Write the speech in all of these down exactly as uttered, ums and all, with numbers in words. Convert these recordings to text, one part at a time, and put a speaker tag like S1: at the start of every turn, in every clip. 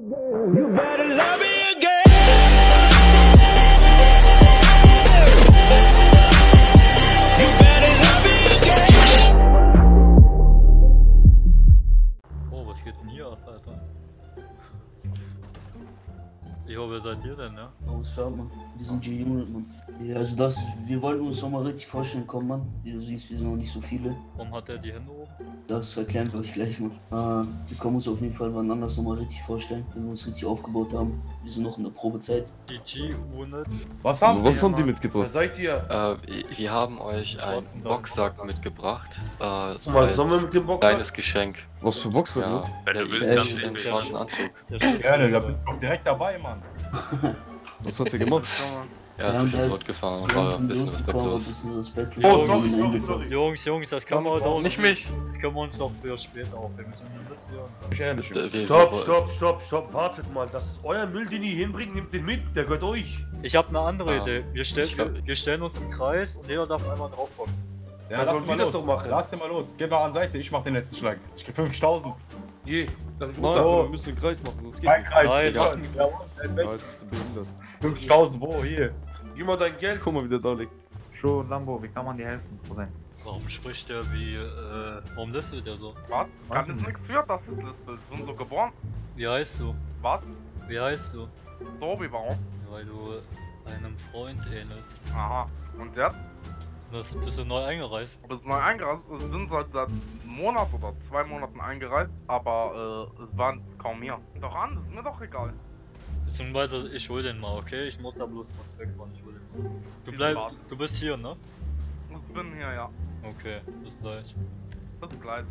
S1: You better love me again. You better love me again.
S2: Oh, was geht denn hier ab, Alter? Jo, wer seid ihr denn, ja?
S3: Oh, schau mal, wir sind G-Unit, Mann. Ja, also das, wir wollten uns doch mal richtig vorstellen, komm, Mann. Wie du siehst, wir sind noch nicht so viele.
S2: Warum hat er die Hände oben?
S3: Das erklären wir euch gleich mal. Äh, wir können uns auf jeden Fall wann anders noch mal richtig vorstellen, wenn wir uns richtig aufgebaut haben. Wir sind noch in der Probezeit.
S2: Die G-Unit.
S4: Was haben,
S5: Was
S4: die,
S5: haben die
S4: Wer
S5: mitgebracht?
S4: seid ihr?
S6: Äh, wir haben euch einen
S2: Schwarzen
S6: Boxsack mitgebracht. Äh, so
S4: Was
S6: als
S4: sollen wir mit dem Boxer?
S6: kleines Geschenk.
S5: Was für Boxer,
S6: Ja,
S5: ja.
S7: Wenn du willst,
S3: Ja,
S7: kannst
S3: ich-
S7: du ihn
S6: den
S7: mir
S6: schwarzen Anzug.
S2: Der
S4: Gerne, da bin ich doch direkt dabei, Mann.
S5: Was hat er gemacht?
S6: Er ist
S3: Ja,
S6: durch
S3: der
S6: den
S3: ist-
S6: Tod gefahren,
S3: so
S6: war
S3: langsam
S6: ein bisschen
S3: durchgekommen, ein
S6: respektlos.
S3: bisschen respektlos.
S4: Oh,
S3: Wir
S4: sorry,
S3: haben ihn
S4: sorry,
S3: eingefahren.
S4: sorry.
S2: Jungs, Jungs, das können wir heute auch
S7: Nicht mich.
S2: Das können wir uns doch für später aufnehmen. Wir sind hier mit hier.
S4: Ich ehrlich.
S6: Äh, wir-
S4: Stopp,
S6: wir-
S4: stopp, stopp, stopp, wartet mal. Das ist euer Müll, den ihr hinbringt, nehmt den mit, der gehört euch.
S2: Ich habe eine andere
S6: Ah,
S2: Idee. Wir, stell,
S6: ich glaub-
S2: wir, wir stellen uns im Kreis und jeder darf einmal draufboxen.
S4: Ja,
S8: Ja,
S4: lass
S8: lass
S4: mal
S8: mal
S4: das
S8: los.
S4: doch machen.
S8: Lass dir mal los. Geh mal an Seite, ich mach den letzten Schlag. Ich geb fünfzigtausend.
S4: Je, das ist
S5: Nein,
S4: runter.
S5: wir müssen den Kreis machen, sonst geht
S8: Mein
S5: nicht.
S8: Kreis.
S2: Nein,
S8: ja,
S2: mach-
S8: ja, der ist weg.
S5: Ja, jetzt ist der behindert.
S8: fünfzigtausend, wo? Hier.
S4: Gib mal dein Geld.
S5: Guck mal, wie der da liegt.
S9: Schon, Lambo, wie kann man dir helfen, Cousin?
S2: Warum spricht der wie, äh, warum listet der so?
S9: Was?
S10: Kann das nichts für, das ist das ist sind so geboren.
S2: Wie heißt du?
S10: Was?
S2: Wie heißt du?
S10: Tobi, warum?
S2: Weil du einem Freund ähnelst.
S10: Aha. Und jetzt?
S2: Ist das, bist du neu eingereist?
S10: Bist neu eingereist? Es sind seit, seit einem Monat oder zwei Monaten eingereist, aber äh, es waren kaum hier. Doch an, ist mir doch egal.
S2: Beziehungsweise ich hol den mal, okay? Ich muss da bloß kurz wegfahren, ich hol den mal. Du
S10: Diesen
S2: bleib,
S10: Bart.
S2: du bist hier, ne?
S10: Ich bin hier, ja.
S2: Okay, bis gleich.
S10: Bis gleich.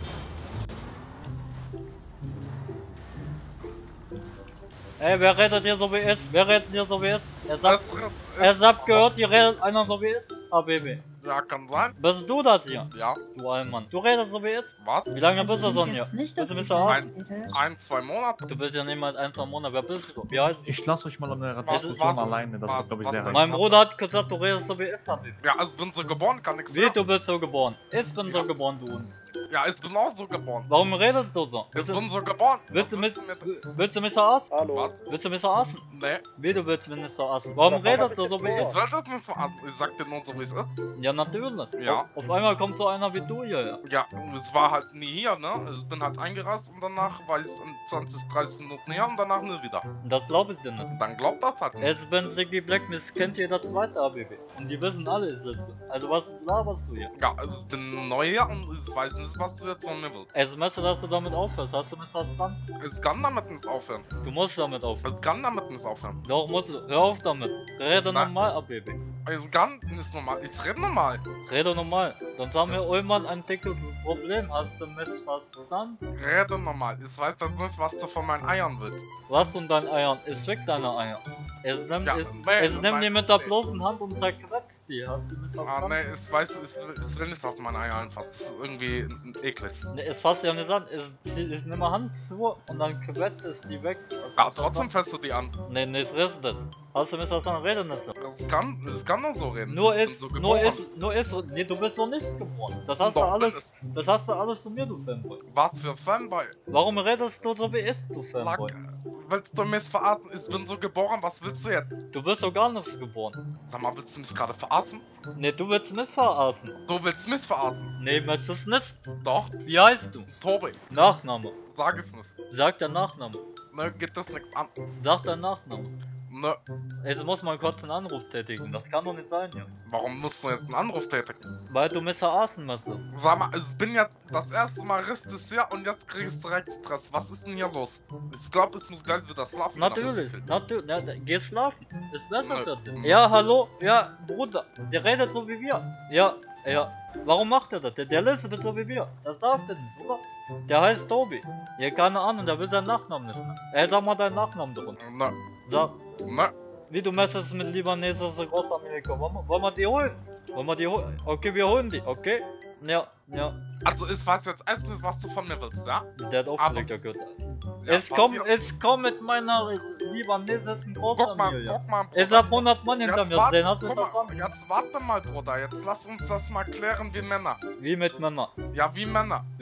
S2: Ey, wer redet hier so wie ist? Wer redet hier so wie ist? Er
S10: Es,
S2: sagt, er sagt gehört, hier redet einer so wie ist? Ah, Baby.
S10: ja, kann sein.
S2: Bist du das hier?
S10: Ja.
S2: Du Allmann. Du redest so wie ist?
S10: Was?
S2: Wie lange bist du
S11: Also
S2: so
S11: ich
S2: hier?
S11: jetzt nicht,
S2: Bist du
S11: dass
S2: bis
S11: ich
S2: zur Arsch?
S11: rede.
S10: Ein, zwei Monate.
S2: Du bist ja nicht mal ein, zwei Monate. Wer bist du? Wie heißt du?
S9: Ich lasse euch mal an der
S10: Was-
S9: Diskussion
S10: was-
S9: alleine, das
S10: was-
S9: wird glaube ich
S10: was-
S9: sehr
S10: was-
S2: Mein
S9: reich.
S2: Bruder hat gesagt, du redest so wie ist, Habibi.
S10: Ja, ich bin so geboren, kann nichts
S2: Wie,
S10: für.
S2: du bist so geboren? Ich bin so geboren, du. Hund.
S10: Ja, ich bin auch so geboren.
S2: Warum redest du so?
S10: Ich
S2: Willst du,
S10: bin so geboren.
S2: willst du,
S10: Was
S2: mich,
S10: willst mit-
S2: willst du mich verarschen?
S10: Was?
S2: Willst du mich verarschen?
S10: Nee,
S2: Wie, du willst mich nicht verarschen? Warum redest du so wie
S10: ich
S2: ich?
S10: will das nicht verarschen. Ich sag dir nur so, wie es ist.
S2: Ja, natürlich.
S10: Ja.
S2: Auf einmal kommt so einer wie du hier.
S10: Ja, es war halt nie hier, ne? Ich bin halt eingereist und danach war ich in zwanzig, dreißig Minuten hier und danach nie wieder.
S2: Das glaub ich dir nicht.
S10: Und dann glaubt das halt nicht.
S2: Es bin Sticky Black, Miss kennt jeder zweite A B B. Und die wissen alle, ist Lesbe. Also was laberst du hier?
S10: Ja, also ich bin neu hier und ich weiß nicht, was du jetzt von mir willst.
S2: Es möchte, dass du damit aufhörst. Hast du mich verstanden?
S10: Ich kann damit nicht aufhören.
S2: Du musst damit aufhören.
S10: Ich kann damit nicht aufhören.
S2: Doch musst du. Hör auf damit. Rede
S10: Nein.
S2: normal, A B B.
S10: Ich kann nicht normal. Ich rede normal.
S2: Rede normal. Sonst haben wir irgendwann ein dickes Problem. Hast du mich verstanden?
S10: Rede normal. Ich weiß jetzt nicht, was du von meinen Eiern willst.
S2: Was von deinen Eiern? Es fick deine Eier. Es nimmt,
S10: Ja,
S2: es,
S10: nee,
S2: es nimmt
S10: nein,
S2: die mit der
S10: nee.
S2: bloßen Hand und zerquetscht die. Hast du mich
S10: Ah,
S2: verstanden?
S10: ne, ich weiß, ich will, ich will nicht, dass du meine Eier anfasst. Das ist irgendwie eklig.
S2: Nee, es fasst ja nicht an. Es, zieh- es nimmt Hand zu und dann quetscht es die weg. Hast du
S10: Ja,
S2: mich
S10: trotzdem
S2: verstanden?
S10: fässt du die an.
S2: Nee, nee, es ist das. Hast du mich verstanden? Rede nicht so.
S10: Ich kann, ich kann nur so reden.
S2: Nur
S10: ich
S2: ist,
S10: bin so
S2: nur
S10: geboren.
S2: ist, nur ist, nee, du bist doch nicht geboren. Das hast du
S10: Doch,
S2: alles, das hast du alles von mir, du Fanboy.
S10: Was für Fanboy?
S2: Warum redest du so wie ich, du
S10: Lack,
S2: Fanboy?
S10: willst du mich verarschen? Ich bin so geboren, was willst du jetzt?
S2: Du bist doch gar nicht geboren.
S10: Sag mal, willst du mich gerade verarschen?
S2: Nee, du willst mich verarschen.
S10: Du willst mich verarschen?
S2: Nee, möchtest nicht.
S10: Doch,
S2: Wie heißt du?
S10: Tobi,
S2: Nachname.
S10: sag es nicht.
S2: Sag dein Nachname.
S10: Ne, geht das nichts an.
S2: Sag dein Nachname.
S10: Ne,
S2: Jetzt muss man kurz einen Anruf tätigen. Das kann doch nicht sein hier.
S10: warum musst du jetzt einen Anruf tätigen?
S2: Weil du mich verarschen müsstest.
S10: Sag mal, ich bin jetzt das erste Mal richtig hier und jetzt krieg ich direkt Stress. Was ist denn hier los? Ich glaube, ich muss gleich wieder schlafen.
S2: Natürlich, natürlich. Ja, da- geh schlafen. Ist besser
S10: Nö.
S2: für dich. Ja, hallo. Ja, Bruder. Der redet so wie wir. Ja, ja. Warum macht er das? Der, der lässt so wie wir. Das darf der nicht, oder? Der heißt Tobi. Ja, keine Ahnung, der will seinen Nachnamen nicht. Ne? Ey, sag mal deinen Nachnamen drunter.
S10: Ne,
S2: Sag,
S10: ne,
S2: wie du messest mit libanesischer Großamerika. Wollen wir, wollen wir die holen? Wollen wir die holen? Okay, wir holen die, okay? Ja, ja.
S10: also ich weiß jetzt erst nicht, was du von mir willst, ja?
S2: Der hat aufgelegt, der Gürtel.
S10: Ja,
S2: Ich komm,
S10: passiert.
S2: ich komm mit meiner libanesischen
S10: Guck mal,
S2: Großfamilie.
S10: guck mal,
S2: Ich hab hundert Mann hinter mir stehen, hast du
S10: guck
S2: das
S10: mal,
S2: verstanden?
S10: jetzt warte mal, Bruder, jetzt lass uns das mal klären wie Männer.
S2: Wie mit Männern.
S10: Ja, wie Männer.
S2: Wie?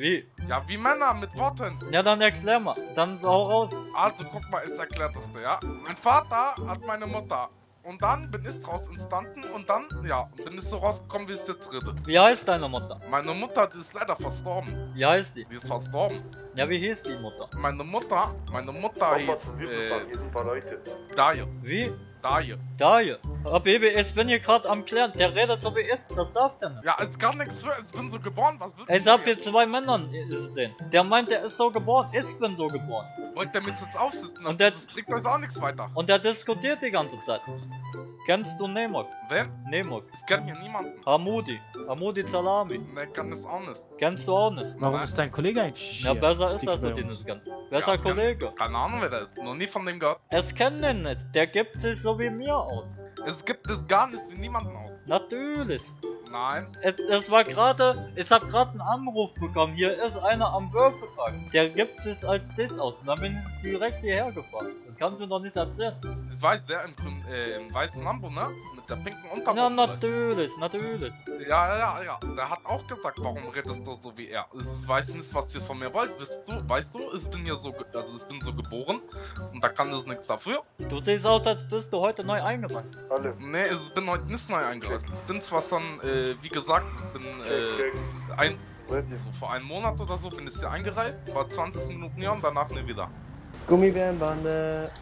S10: Ja, wie Männer mit Worten.
S2: Ja, dann erklär mal. Dann hau raus.
S10: Also, guck mal, ich erklärt das dir, ja? Mein Vater hat meine Mutter. Und dann bin ich draus entstanden und dann, ja, bin ich so rausgekommen, wie es jetzt rede.
S2: Wie heißt deine Mutter?
S10: Meine Mutter, die ist leider verstorben.
S2: Wie heißt die?
S10: Die ist verstorben.
S2: Ja, wie hieß die Mutter?
S10: Meine Mutter, meine Mutter hieß, äh,
S4: Hier sind ein paar Leute.
S10: Daje.
S2: Wie?
S10: Daje.
S2: Daje. Aber Baby, ich bin hier gerade am Klären. Der redet so wie ist. Das darf der nicht.
S10: Ja, ist gar nichts für, ich bin so geboren, was willst
S2: Ich
S10: du
S2: hab
S10: mir?
S2: hier zwei Männern ist den. Der meint, der ist so geboren. Ich bin so geboren.
S10: Wollt ihr mit jetzt aufsitzen?
S2: Und der-
S10: das bringt euch auch nichts weiter.
S2: Und der diskutiert die ganze Zeit. Kennst du Nemok?
S10: Wer?
S2: Nemok.
S10: Ich kenn hier niemanden.
S2: Hamudi. Hamudi Salami.
S10: Ne, kann es auch nicht.
S2: Kennst du auch nicht?
S9: Warum ist dein Kollege eigentlich
S2: Ja,
S9: hier?
S2: besser ist
S9: Sticky
S2: das
S9: bei
S2: nicht
S9: uns.
S2: das Ganze. Besser
S10: Ja, kann-
S2: Kollege.
S10: Keine Ahnung, wer das ist. Noch nie von dem gehört.
S2: Es kennt den nicht. Der gibt sich so wie mir aus.
S10: Es gibt es gar nicht wie niemanden aus.
S2: Natürlich.
S10: Nein.
S2: Es, es war gerade, ich habe gerade einen Anruf bekommen. Hier ist einer am Würfeltag. Der gibt sich als Diss aus. Und dann bin ich direkt hierher gefahren. Das kannst du doch nicht erzählen.
S10: Ich weiß, der im, grün- äh, im weißen Lambo, ne? Mit der pinken Unterwäsche.
S2: Ja, natürlich, natürlich.
S10: Ja, ja, ja. Der hat auch gesagt, warum redest du so wie er? Ich weiß nicht, was ihr von mir wollt. Weißt du, weißt du, ich bin ja so, ge- also ich bin so geboren. Und da kann es nichts dafür.
S2: Du siehst aus, als bist du heute neu eingereist.
S4: Alle.
S10: Nee, ich bin heute nicht neu eingereist. Ich bin zwar schon, äh, wie gesagt, ich bin, äh, ein,
S4: Ready.
S10: so vor einem Monat oder so bin ich hier eingereist. War zwanzig Minuten hier und danach nie wieder.
S3: Gummibärenbande.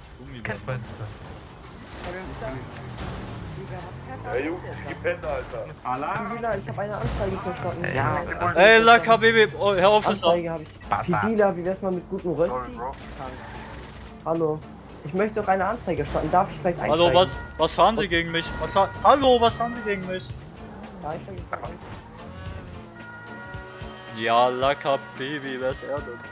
S4: Ja, Jungs, die Penner, Alter.
S7: Pidila, ich habe eine Anzeige verstanden.
S9: Ja,
S2: Ey, Laka, Baby, oh, Herr Officer.
S7: Anzeige habe ich. Pidila, wie wär's mal mit guten Rösti? Hallo. Ich möchte doch eine Anzeige starten. Darf ich vielleicht einsteigen?
S2: Hallo, was, was fahren Sie gegen mich? Was ha Hallo, was fahren Sie gegen mich?
S7: Ja, ich steige jetzt ein.
S2: Ja, Laka, Baby, wer ist er denn?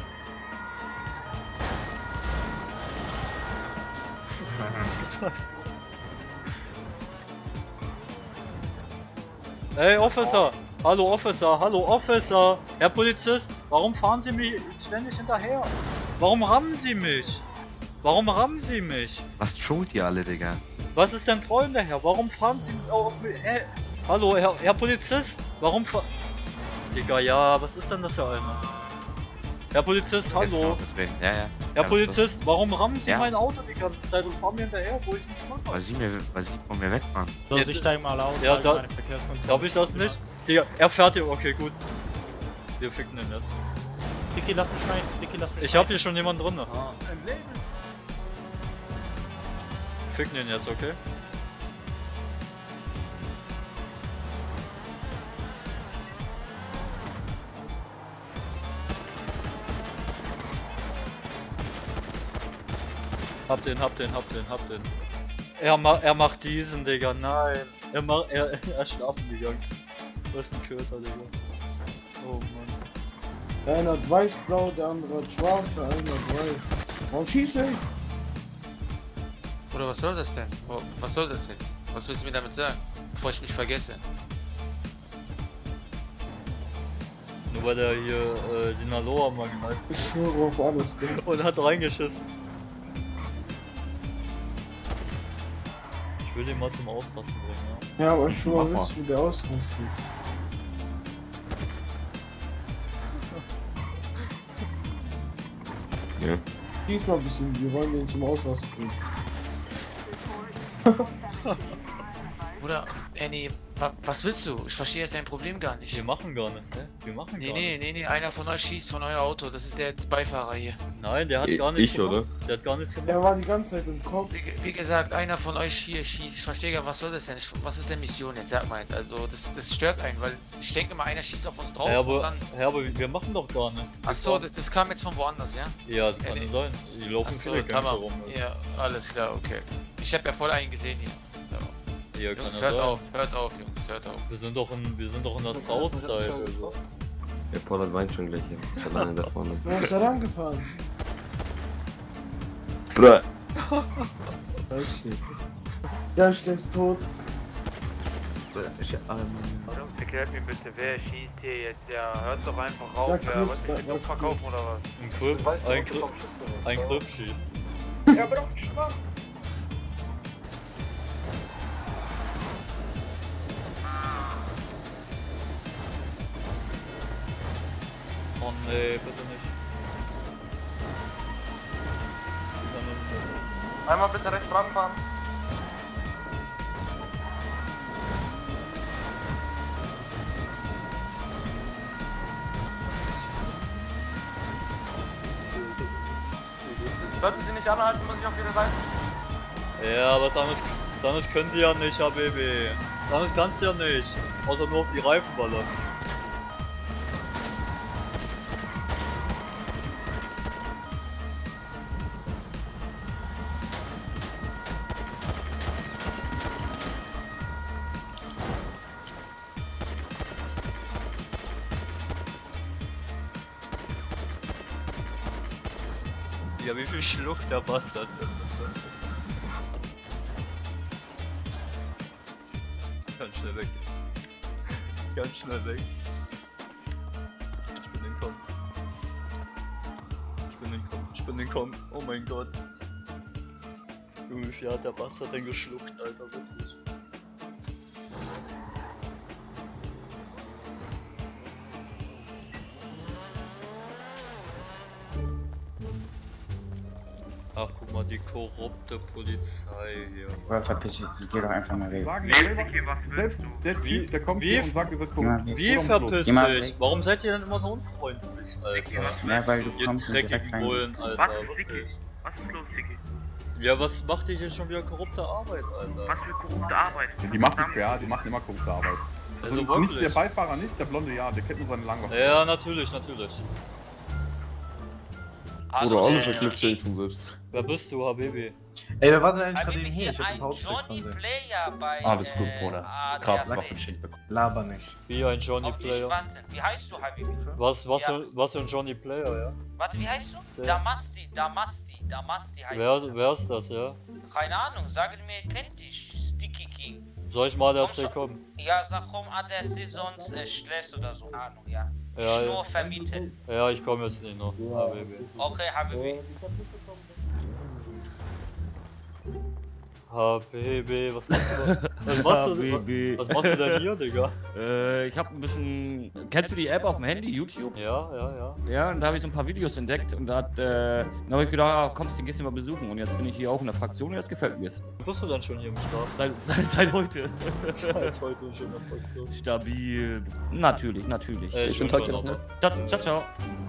S2: Ey, Officer! Hallo, Officer! Hallo, Officer! Herr Polizist, warum fahren Sie mich ständig hinterher? Warum rammen Sie mich? Warum rammen Sie mich?
S11: Was tut ihr alle, Digga?
S2: Was ist denn treu daher? Warum fahren Sie auf mich? Hä? Hallo, Herr, Herr Polizist, warum fahren... Digga, ja, was ist denn das für einer? Herr Polizist, hallo.
S11: Deswegen, ja, ja.
S2: Herr
S11: Ja,
S2: Polizist, warum rammen Sie
S11: Ja?
S2: mein Auto die ganze Zeit und fahren mir hinterher, wo ich nichts mache?
S11: Weil sie mir, weil sie von mir wegfahren.
S9: So,
S2: Ja,
S9: ich steig mal aus.
S2: ja,
S9: halt
S2: da-
S9: meine Verkehrskontrolle.
S2: Darf ich das nicht? Digga, er fährt hier, okay, gut. Wir ficken den jetzt.
S9: Sticky, lass mich rein. Sticky, lass mich
S2: Ich
S9: rein.
S2: hab hier schon jemanden drin. Ficken den jetzt, okay? Hab den, hab den, hab den, hab den. Er, ma er macht diesen, Digga, nein. Er macht, er, er ist schlafen gegangen. Was ist ein Köter, Digga. Oh Mann.
S3: Der eine hat weiß-blau, der andere hat schwarz, der eine hat weiß. Warum schießt er?
S12: Oder was soll das denn? Wo- Was soll das jetzt? Was willst du mir damit sagen? Bevor ich mich vergesse.
S2: Nur weil er hier äh, die Naloa mal gemeint
S3: Ich schwöre auf alles. Digga.
S2: und hat reingeschissen. Ich will ihn mal zum Ausrasten bringen, ja.
S3: Ja, aber ich will mal
S11: Mach mal.
S3: wissen, wie der ausrastet.
S11: Ja.
S3: Diesmal ein bisschen, wir wollen den zum Ausrasten bringen.
S12: Bruder, Annie, wa was willst du? Ich verstehe jetzt dein Problem gar nicht.
S2: Wir machen gar nichts, ne? Wir machen
S12: Nee,
S2: gar
S12: nee,
S2: nichts.
S12: nee, nee, einer von euch schießt von euer Auto. Das ist der Beifahrer hier.
S2: Nein, der hat
S11: Ich-
S2: gar nichts
S11: ich,
S2: gemacht.
S11: oder?
S2: Der hat gar nichts gemacht.
S3: Der war die ganze Zeit im Kopf.
S12: Wie, ge- wie gesagt, einer von euch hier schießt. Ich verstehe gar, was soll das denn? Ich, was ist denn Mission jetzt? Sag mal jetzt. Also, das, das stört einen, weil ich denke immer, einer schießt auf uns drauf
S2: Ja,
S12: und
S2: aber,
S12: dann.
S2: ja, aber wir machen doch gar nichts. Wir
S12: Achso,
S2: fahren-
S12: das, das kam jetzt von woanders, ja?
S2: Ja, das
S12: Ja,
S2: kann
S12: nee.
S2: sein. Die laufen
S12: Achso,
S2: viele Gangs
S12: tamam.
S2: rum. Ne?
S12: Ja, alles klar, okay. Ich habe ja voll einen gesehen hier. So.
S2: Ja, kann
S12: Jungs,
S2: ja
S12: hört
S2: sein.
S12: auf, hört auf, Jungs, hört auf.
S2: Wir sind doch in, wir sind doch in der Southside, also.
S5: Der Pollard weint schon gleich hier. Ist alleine da vorne.
S3: Wer ist da rangefahren?
S5: Bruh.
S3: Weiß ich nicht. Der ist tot.
S5: Ich, ähm,
S10: Jungs, erklärt mir bitte, wer schießt hier jetzt? Ja, hört doch einfach auf.
S3: Ja,
S10: Ja,
S3: Clips,
S10: was ich
S3: ja,
S10: mit
S3: ja,
S10: Dumm verkaufen oder was?
S2: Ein Clip, ein Clip, ein Clip schießt.
S4: Ja, aber doch nicht Spaß.
S2: Oh nee, bitte nicht.
S13: Einmal bitte rechts ranfahren. Sollten Sie nicht anhalten, muss ich auf Ihre Seite.
S2: Ja, was anderes, was anderes können sie ja nicht, H B B. Was anderes kannst du ja nicht. Außer nur auf die Reifen ballern. Ja, wie viel schluckt der Bastard? Ganz schnell weg. Ganz schnell weg. Ich bin entkommen. Ich bin entkommen. Ich bin entkommen. Oh mein Gott. Junge, wie viel hat der Bastard denn geschluckt, Alter? Wirklich. Ach, guck mal, die korrupte Polizei hier.
S14: Oder verpiss dich, geh doch einfach mal weg.
S8: Selbst der
S2: Wie-
S8: Typ, der kommt
S2: wie-
S8: hier und sagt, ihr seid korrupt.
S2: Wie
S8: Oder
S2: verpiss
S14: Geh mal
S2: dich?
S14: weg.
S2: Warum seid ihr denn immer so unfreundlich, Alter?
S14: Ja, weil du
S2: Ihr
S14: kommst und direkt
S2: dreckigen
S14: rein.
S2: Bullen, Alter.
S13: Was ist
S2: wirklich.
S13: Dicky? Was ist los, Dicky?
S2: Ja, was macht ihr hier schon wieder korrupte Arbeit, Alter?
S13: Was für korrupte Arbeit?
S8: Die machen ja, die machen immer korrupte Arbeit.
S2: Also
S8: nicht der
S2: wirklich.
S8: Beifahrer, nicht der blonde, ja, der kennt nur seine Langwaffe.
S2: Ja, natürlich, natürlich.
S15: Oder alles erklärt sich von selbst.
S2: Wer bist du, Habibi?
S9: Ey, wer war denn eigentlich
S16: Aber
S9: gerade eben hier? Ich hab
S16: ein
S9: einen Hauptcheck
S16: Johnny
S9: von
S16: Player bei.
S15: Alles gut,
S16: äh,
S15: Bruder.
S16: A D A C.
S15: Gerade Waffengeschichte bekommen.
S9: Laber nicht.
S2: Wie ein Johnny
S16: Auf die
S2: Player.
S16: Schwanzen. Wie heißt du, Habibi?
S2: Was, was,
S16: Ja.
S2: für, was für ein Johnny Player, ja?
S16: Warte, wie heißt du?
S2: Der-
S16: Damasti, Damasti, Damasti heißt
S2: Wer,
S16: du.
S2: wer ist das, ja?
S16: Keine Ahnung, sag mir, kennt dich, Sticky King.
S2: Soll ich mal der
S16: Kommst
S2: C
S16: du-
S2: kommen?
S16: Ja, sag rum, A D A C sonst äh, Stress oder so. Ahnung, ja.
S2: Ja,
S16: ich
S2: ja.
S16: nur vermieten.
S2: Ja, ich komme jetzt nicht noch. Habibi.
S16: Okay, Habibi.
S2: Habibi, was machst du da? Was machst du,
S17: Habibi.
S2: was machst du denn hier, Digga?
S17: Äh, ich hab ein bisschen. Kennst du die App auf dem Handy, YouTube?
S2: Ja, ja, ja.
S17: Ja, und da habe ich so ein paar Videos entdeckt und da hat, äh, dann habe ich gedacht, ah, kommst du, gehst du mal besuchen und jetzt bin ich hier auch in der Fraktion und jetzt gefällt mir es.
S2: Bist du dann schon hier im Start?
S17: Seit, seit, seit heute.
S2: Seit heute schon in der Fraktion.
S17: Stabil. Natürlich, natürlich.
S2: Äh,
S15: Ich bin
S2: schön
S15: Tag
S2: schon
S15: noch,
S2: noch
S15: ne?
S2: was.
S17: Ciao, ciao, ciao.